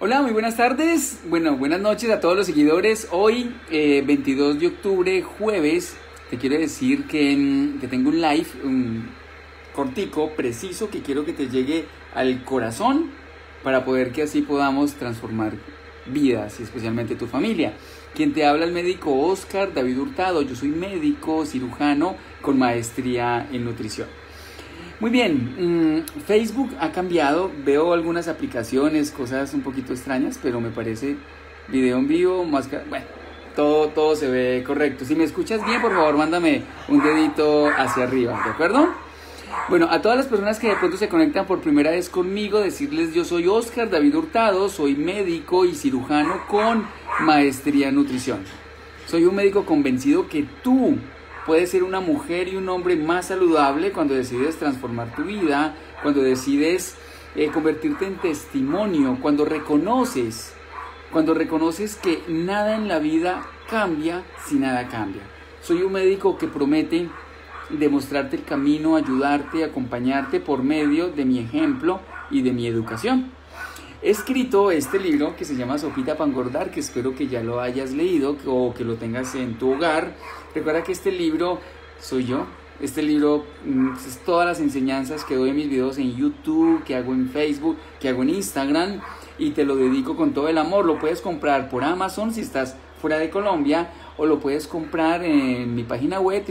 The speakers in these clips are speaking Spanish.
Hola, muy buenas tardes. Bueno, buenas noches a todos los seguidores. Hoy, 22 de octubre, jueves, te quiero decir que tengo un live cortico, preciso, que quiero que te llegue al corazón para poder que así podamos transformar vidas y especialmente tu familia. Quien te habla, el médico Oscar David Hurtado. Yo soy médico cirujano con maestría en nutrición. Muy bien, Facebook ha cambiado, veo algunas aplicaciones, cosas un poquito extrañas, pero me parece video en vivo, bueno, todo se ve correcto. Si me escuchas bien, por favor, mándame un dedito hacia arriba, ¿de acuerdo? Bueno, a todas las personas que de pronto se conectan por primera vez conmigo, decirles yo soy Oscar David Hurtado, soy médico y cirujano con maestría en nutrición. Soy un médico convencido que tú puedes ser una mujer y un hombre más saludable cuando decides transformar tu vida, cuando decides convertirte en testimonio, cuando reconoces que nada en la vida cambia si nada cambia. Soy un médico que promete demostrarte el camino, ayudarte, acompañarte por medio de mi ejemplo y de mi educación. He escrito este libro que se llama Sopita para Engordar, que espero que ya lo hayas leído o que lo tengas en tu hogar. Recuerda que este libro soy yo. Este libro es todas las enseñanzas que doy en mis videos en YouTube, que hago en Facebook, que hago en Instagram, y te lo dedico con todo el amor. Lo puedes comprar por Amazon si estás fuera de Colombia, o lo puedes comprar en mi página web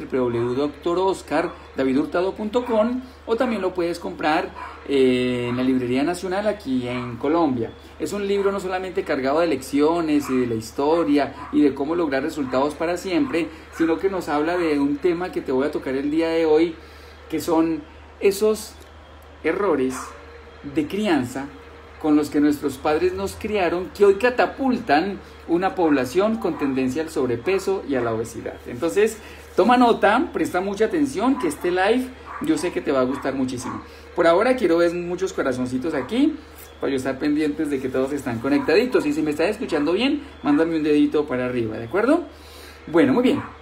www.droscardavidhurtado.com, o también lo puedes comprar en la Librería Nacional aquí en Colombia. Es un libro no solamente cargado de lecciones y de la historia y de cómo lograr resultados para siempre, sino que nos habla de un tema que te voy a tocar el día de hoy, que son esos errores de crianza con los que nuestros padres nos criaron, que hoy catapultan una población con tendencia al sobrepeso y a la obesidad. Entonces, toma nota, presta mucha atención, que este live yo sé que te va a gustar muchísimo. Por ahora quiero ver muchos corazoncitos aquí, para yo estar pendientes de que todos están conectaditos. Y si me estás escuchando bien, mándame un dedito para arriba, ¿de acuerdo? Bueno, muy bien.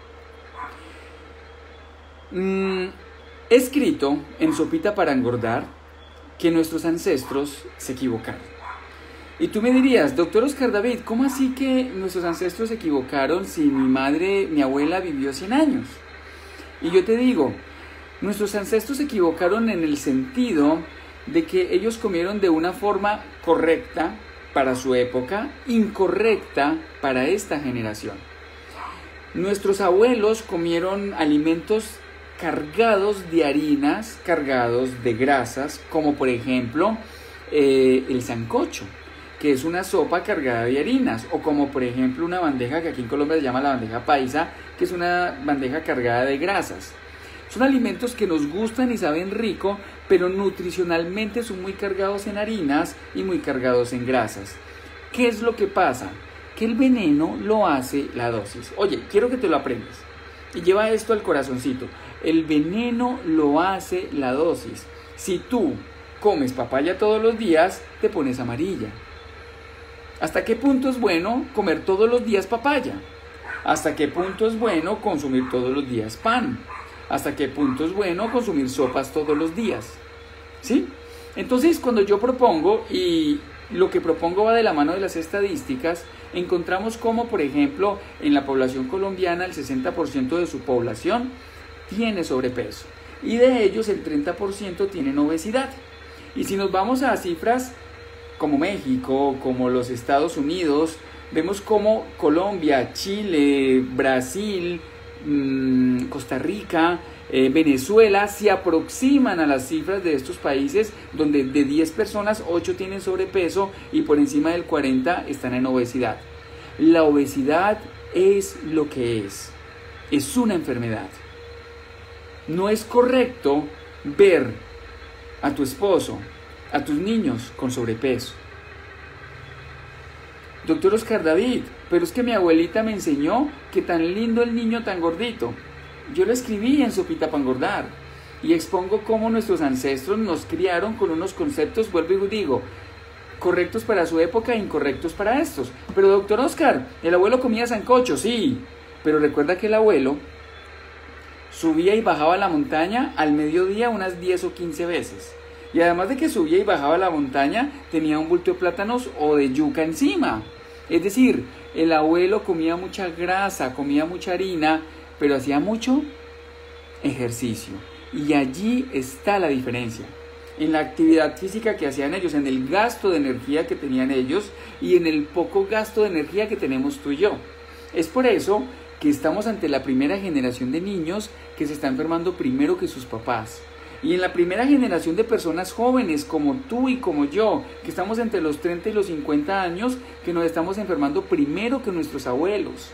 He escrito en Sopita para Engordar que nuestros ancestros se equivocaron. Y tú me dirías, doctor Oscar David, ¿cómo así que nuestros ancestros se equivocaron si mi abuela vivió 100 años? Y yo te digo, nuestros ancestros se equivocaron en el sentido de que ellos comieron de una forma correcta para su época, incorrecta para esta generación. Nuestros abuelos comieron alimentos cargados de harinas, cargados de grasas, como por ejemplo el sancocho, que es una sopa cargada de harinas, o como por ejemplo una bandeja que aquí en Colombia se llama la bandeja paisa, que es una bandeja cargada de grasas. Son alimentos que nos gustan y saben rico, pero nutricionalmente son muy cargados en harinas y muy cargados en grasas. ¿Qué es lo que pasa? Que el veneno lo hace la dosis. Oye, quiero que te lo aprendas y lleva esto al corazoncito. El veneno lo hace la dosis. Si tú comes papaya todos los días, te pones amarilla. ¿Hasta qué punto es bueno comer todos los días papaya? ¿Hasta qué punto es bueno consumir todos los días pan? ¿Hasta qué punto es bueno consumir sopas todos los días? ¿Sí? Entonces, cuando yo propongo, y lo que propongo va de la mano de las estadísticas, encontramos como, por ejemplo, en la población colombiana, el 60% de su población tiene sobrepeso, y de ellos el 30% tienen obesidad. Y si nos vamos a cifras como México, como los Estados Unidos, vemos como Colombia, Chile, Brasil, Costa Rica, Venezuela se aproximan a las cifras de estos países, donde de 10 personas 8 tienen sobrepeso y por encima del 40 están en obesidad. La obesidad es lo que es una enfermedad. No es correcto ver a tu esposo, a tus niños con sobrepeso. Doctor Oscar David, pero es que mi abuelita me enseñó que tan lindo el niño tan gordito. Yo lo escribí en Sopita para Engordar y expongo cómo nuestros ancestros nos criaron con unos conceptos, vuelvo y digo, correctos para su época e incorrectos para estos. Pero doctor Oscar, el abuelo comía sancocho, sí, pero recuerda que el abuelo subía y bajaba la montaña al mediodía unas 10 o 15 veces. Y además de que subía y bajaba la montaña, tenía un bulto de plátanos o de yuca encima. Es decir, el abuelo comía mucha grasa, comía mucha harina, pero hacía mucho ejercicio. Y allí está la diferencia. En la actividad física que hacían ellos, en el gasto de energía que tenían ellos y en el poco gasto de energía que tenemos tú y yo. Es por eso que estamos ante la primera generación de niños que se está enfermando primero que sus papás. Y en la primera generación de personas jóvenes como tú y como yo, que estamos entre los 30 y los 50 años, que nos estamos enfermando primero que nuestros abuelos.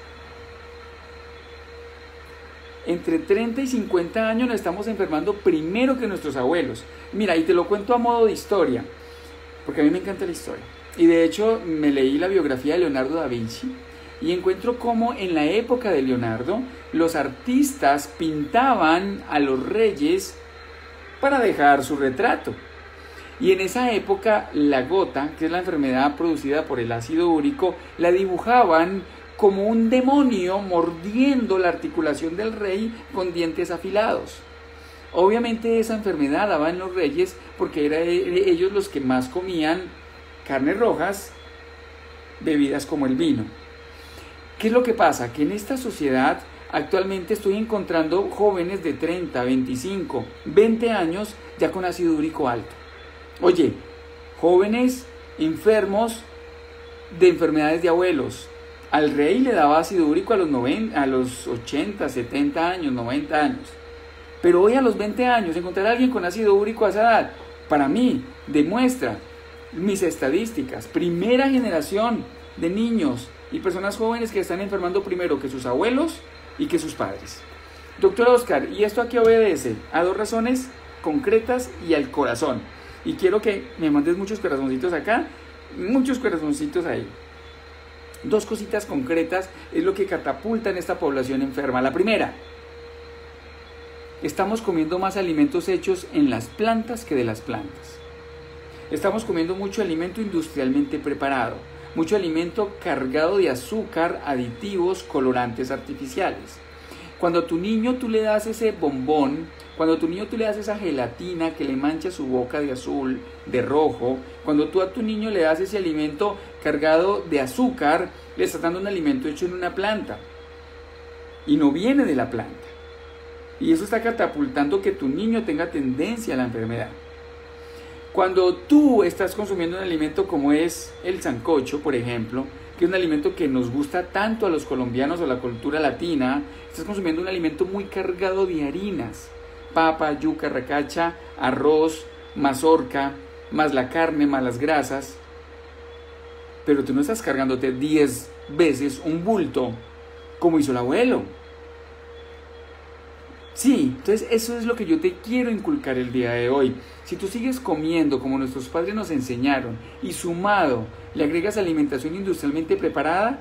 Entre 30 y 50 años nos estamos enfermando primero que nuestros abuelos. Mira, y te lo cuento a modo de historia, porque a mí me encanta la historia. Y de hecho me leí la biografía de Leonardo da Vinci y encuentro cómo en la época de Leonardo los artistas pintaban a los reyes para dejar su retrato. Y en esa época la gota, que es la enfermedad producida por el ácido úrico, la dibujaban como un demonio mordiendo la articulación del rey con dientes afilados. Obviamente esa enfermedad daba en los reyes porque eran ellos los que más comían carnes rojas, bebidas como el vino. ¿Qué es lo que pasa? Que en esta sociedad actualmente estoy encontrando jóvenes de 30, 25, 20 años ya con ácido úrico alto. Oye, jóvenes enfermos de enfermedades de abuelos. Al rey le daba ácido úrico a los 80, 70 años, 90 años. Pero hoy a los 20 años encontrar a alguien con ácido úrico a esa edad, para mí, demuestra mis estadísticas. Primera generación de niños y personas jóvenes que están enfermando primero que sus abuelos y que sus padres. Doctor Oscar, ¿y esto a qué obedece? A dos razones concretas y al corazón. Y quiero que me mandes muchos corazoncitos acá, muchos corazoncitos ahí. Dos cositas concretas es lo que catapulta en esta población enferma. La primera, estamos comiendo más alimentos hechos en las plantas que de las plantas. Estamos comiendo mucho alimento industrialmente preparado, mucho alimento cargado de azúcar, aditivos, colorantes artificiales. Cuando a tu niño tú le das ese bombón, cuando a tu niño tú le das esa gelatina que le mancha su boca de azul, de rojo, cuando tú a tu niño le das ese alimento cargado de azúcar, le estás dando un alimento hecho en una planta y no viene de la planta. Y eso está catapultando que tu niño tenga tendencia a la enfermedad. Cuando tú estás consumiendo un alimento como es el sancocho, por ejemplo, que es un alimento que nos gusta tanto a los colombianos o a la cultura latina, estás consumiendo un alimento muy cargado de harinas, papa, yuca, racacha, arroz, mazorca, más la carne, más las grasas, pero tú no estás cargándote 10 veces un bulto como hizo el abuelo. Sí, entonces eso es lo que yo te quiero inculcar el día de hoy. Si tú sigues comiendo como nuestros padres nos enseñaron y sumado le agregas alimentación industrialmente preparada,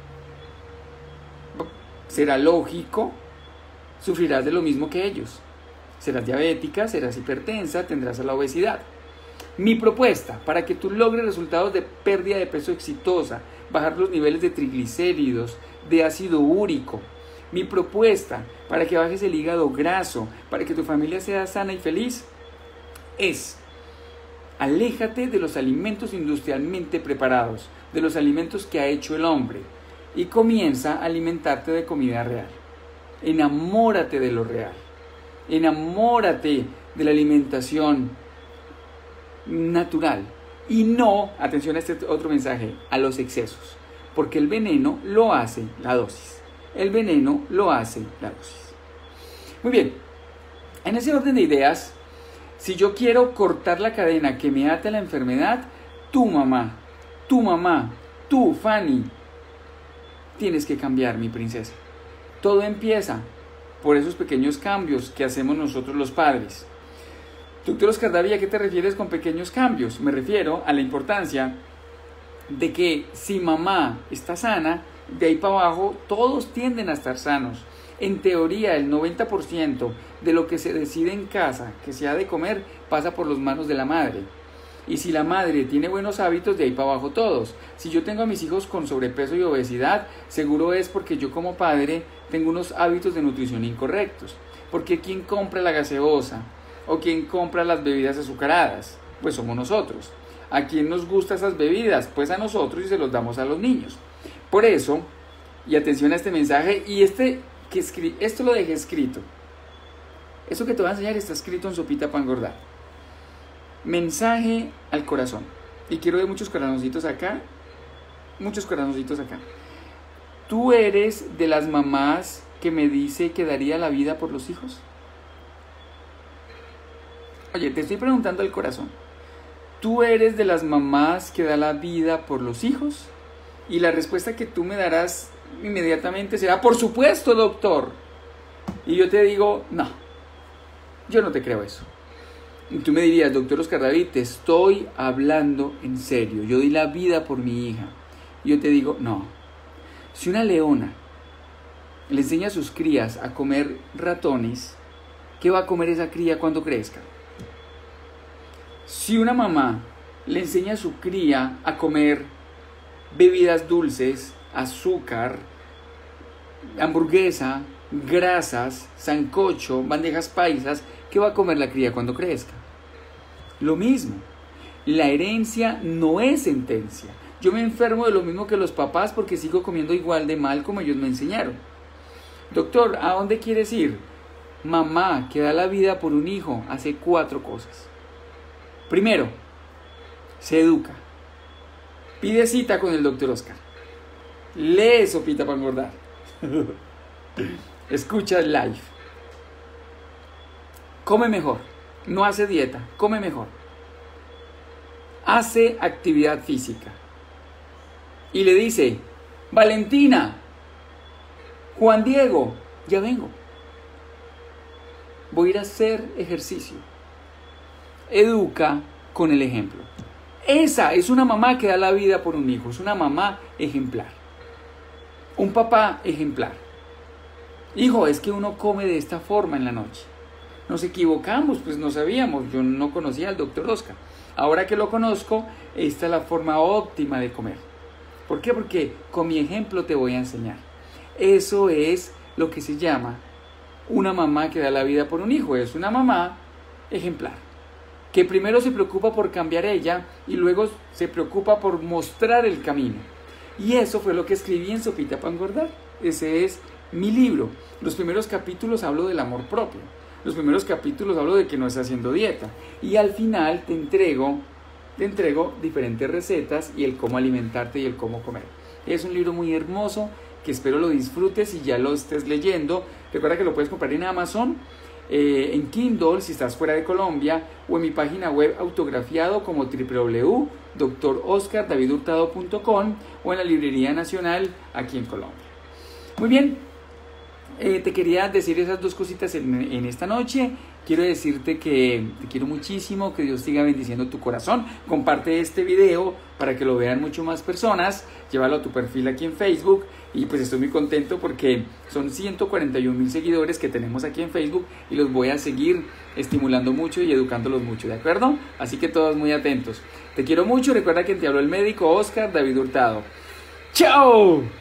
será lógico, sufrirás de lo mismo que ellos. Serás diabética, serás hipertensa, tendrás la obesidad. Mi propuesta para que tú logres resultados de pérdida de peso exitosa, bajar los niveles de triglicéridos, de ácido úrico. Mi propuesta para que bajes el hígado graso, para que tu familia sea sana y feliz, es: aléjate de los alimentos industrialmente preparados, de los alimentos que ha hecho el hombre, y comienza a alimentarte de comida real. Enamórate de lo real. Enamórate de la alimentación natural. Y no, atención a este otro mensaje, a los excesos. Porque el veneno lo hace la dosis. El veneno lo hace la dosis. Muy bien, en ese orden de ideas, si yo quiero cortar la cadena que me ata a la enfermedad, tú mamá, tú Fanny, tienes que cambiar, mi princesa. Todo empieza por esos pequeños cambios que hacemos nosotros los padres. Doctor Oscar David, ¿a qué te refieres con pequeños cambios? Me refiero a la importancia de que si mamá está sana, de ahí para abajo todos tienden a estar sanos. En teoría, el 90% de lo que se decide en casa que se ha de comer pasa por las manos de la madre. Y si la madre tiene buenos hábitos, de ahí para abajo todos. Si yo tengo a mis hijos con sobrepeso y obesidad, seguro es porque yo como padre tengo unos hábitos de nutrición incorrectos. Porque ¿quién compra la gaseosa? ¿O quién compra las bebidas azucaradas? Pues somos nosotros. ¿A quién nos gustan esas bebidas? Pues a nosotros, y se los damos a los niños. Por eso, y atención a este mensaje, y esto lo dejé escrito. Eso que te voy a enseñar está escrito en Sopita para Engordar. Mensaje al corazón. Y quiero ver muchos corazoncitos acá. Muchos corazoncitos acá. ¿Tú eres de las mamás que me dice que daría la vida por los hijos? Oye, te estoy preguntando al corazón. ¿Tú eres de las mamás que da la vida por los hijos? Y la respuesta que tú me darás inmediatamente será, por supuesto, doctor. Y yo te digo, no, yo no te creo eso. Y tú me dirías, doctor Oscar David, te estoy hablando en serio. Yo di la vida por mi hija. Y yo te digo, no. Si una leona le enseña a sus crías a comer ratones, ¿qué va a comer esa cría cuando crezca? Si una mamá le enseña a su cría a comer bebidas dulces, azúcar, hamburguesa, grasas, sancocho, bandejas paisas, ¿qué va a comer la cría cuando crezca? Lo mismo. La herencia no es sentencia. Yo me enfermo de lo mismo que los papás porque sigo comiendo igual de mal como ellos me enseñaron. Doctor, ¿a dónde quieres ir? Mamá que da la vida por un hijo hace 4 cosas. Primero, se educa. Pide cita con el doctor Oscar. Lee Sopita para Engordar. Escucha live. Come mejor. No hace dieta. Come mejor. Hace actividad física. Y le dice, Valentina, Juan Diego, ya vengo. Voy a ir a hacer ejercicio. Educa con el ejemplo. Esa es una mamá que da la vida por un hijo. Es una mamá ejemplar. Un papá ejemplar. Hijo, es que uno come de esta forma en la noche. Nos equivocamos, pues no sabíamos. Yo no conocía al doctor Oscar. Ahora que lo conozco, esta es la forma óptima de comer. ¿Por qué? Porque con mi ejemplo te voy a enseñar. Eso es lo que se llama una mamá que da la vida por un hijo. Es una mamá ejemplar, que primero se preocupa por cambiar ella y luego se preocupa por mostrar el camino. Y eso fue lo que escribí en Sopita para Engordar. Ese es mi libro. Los primeros capítulos hablo del amor propio. Los primeros capítulos hablo de que no estás haciendo dieta. Y al final te entrego diferentes recetas y el cómo alimentarte y el cómo comer. Es un libro muy hermoso que espero lo disfrutes y ya lo estés leyendo. Recuerda que lo puedes comprar en Amazon, en Kindle si estás fuera de Colombia, o en mi página web autografiado como www.droscardavidhurtado.com o en la Librería Nacional aquí en Colombia. Muy bien, te quería decir esas 2 cositas en esta noche. Quiero decirte que te quiero muchísimo, que Dios siga bendiciendo tu corazón. Comparte este video para que lo vean mucho más personas. Llévalo a tu perfil aquí en Facebook. Y pues estoy muy contento porque son 141,000 seguidores que tenemos aquí en Facebook y los voy a seguir estimulando mucho y educándolos mucho, ¿de acuerdo? Así que todos muy atentos. Te quiero mucho. Recuerda que te habló el médico Oscar David Hurtado. ¡Chao!